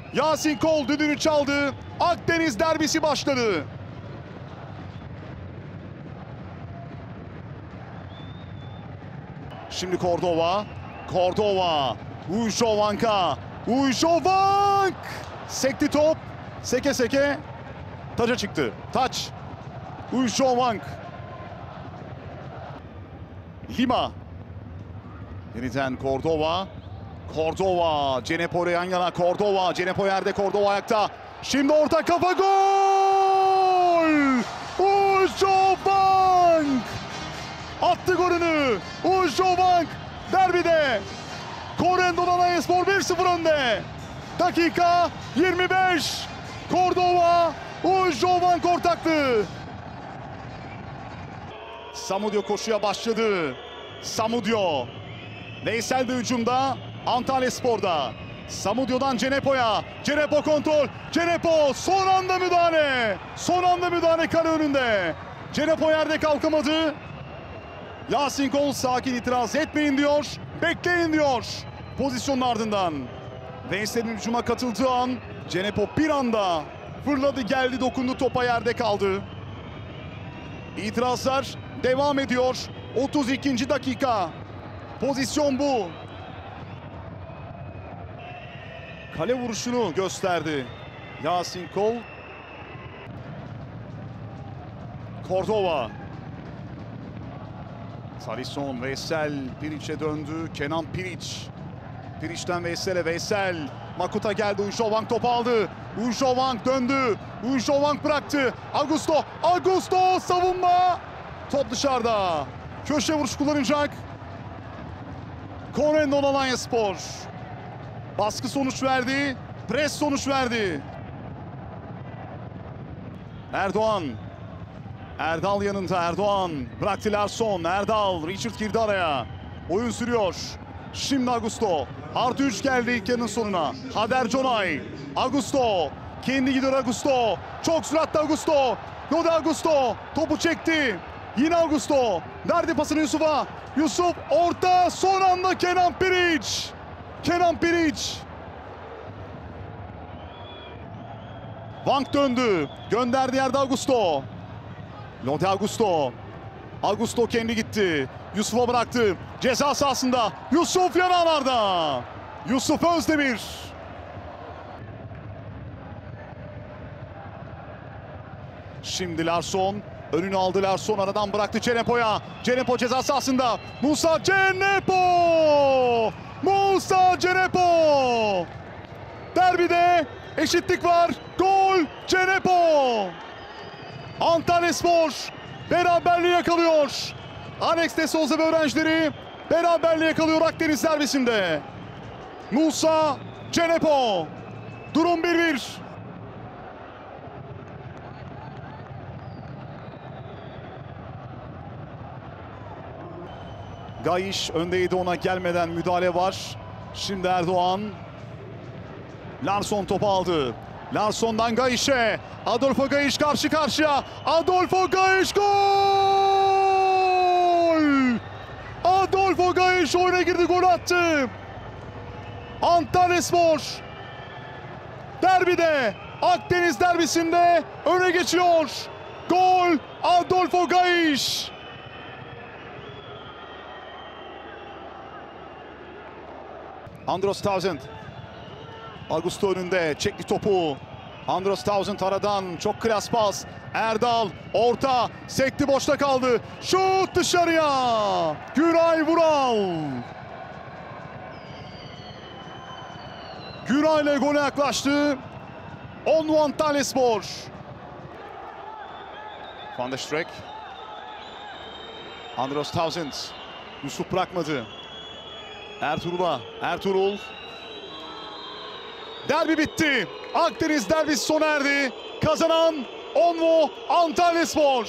Yasin Kol düdüğünü çaldı. Akdeniz derbisi başladı. Şimdi Cordova. Cordova. Ujovanka. Ujovank. Sekti top. Seke seke. Taça çıktı. Taç. Ujovank. Lima. Yeniden Cordova. Cordova. Cenepo yan yana. Cordova. Cenepo yerde. Cordova ayakta. Şimdi orta kafa gol. Ujovank. Attı golünü. Ujovank derbide. Corendon Alanyaspor 1-0 önde. Dakika 25. Cordova, Ujovank ortaklığı. Samudio koşuya başladı. Samudio. Veysel de hücumda. Antalyaspor'da. Samudio'dan Cenepo'ya. Cenepo kontrol. Cenepo son anda müdahale. Son anda müdahale kale önünde. Cenepo yerde kalkamadı. Yasin Kol sakin, itiraz etmeyin diyor. Bekleyin diyor. Pozisyonun ardından. Veysel'in hücuma katıldığı an Cenepo bir anda fırladı, geldi, dokundu, topa yerde kaldı. İtirazlar devam ediyor. 32. dakika. Pozisyon bu. Kale vuruşunu gösterdi Yasin Kol. Cordova. Sarison, Veysel, Piric'e döndü. Kenan Piric. Piric'ten Veysel'e, Veysel. Makuta geldi, Ujovank topu aldı. Ujovank döndü. Ujovank bıraktı. Augusto, Augusto savunma. Top dışarıda. Köşe vuruş kullanacak. Corendon Alanyaspor. Baskı sonuç verdi. Pres sonuç verdi. Erdoğan. Erdal yanında, Erdoğan bıraktı Larsson, Erdal, Richard girdi araya. Oyun sürüyor. Şimdi Augusto. Artı 3 geldi ilk yarının sonuna. Hader Conay. Augusto. Kendi gidiyor Augusto. Çok süratli Augusto. Lode Augusto. Topu çekti. Yine Augusto. Verdi pasını Yusuf'a. Yusuf orta, son anda Kenan Piric. Kenan Piric. Vank döndü. Gönderdi yerde Augusto. Lode Augusto. Augusto kendi gitti. Yusuf'a bıraktı. Ceza sahasında. Yusuf yanağlarda. Yusuf Özdemir. Şimdi Larsson. Önünü aldı Larsson. Aradan bıraktı Cenepo'ya. Cenepo ceza sahasında. Musa Cenepo. Musa Cenepo. Derbide eşitlik var. Gol Cenepo. Antalyaspor beraberliği yakalıyor. Alex de Souza ve öğrencileri beraberliği yakalıyor Akdeniz derbisinde. Musa Cenepo. Durum 1-1. Gayiş öndeydi, ona gelmeden müdahale var. Şimdi Erdoğan. Larsson topu aldı. Larsson'dan Gayiş'e. Adolfo Gayiş karşı karşıya. Adolfo Gayiş gol! Adolfo Gayiş oyuna girdi, gol attı. Antalyaspor derbide, Akdeniz derbisinde öne geçiyor. Gol Adolfo Gayiş. Andros Townsend. Augusto önünde çekti topu. Andros Townsend aradan çok klas pas. Erdal orta, sekti, boşta kaldı. Şut dışarıya. Güray Vural. Güray ile gole yaklaştı. 10 Antalyaspor. Van der Streek. Andros Townsend. Yusuf bırakmadı. Ertuğrul'a. Ertuğrul. Derbi bitti. Akdeniz derbisi sona erdi. Kazanan Onvo Antalyaspor.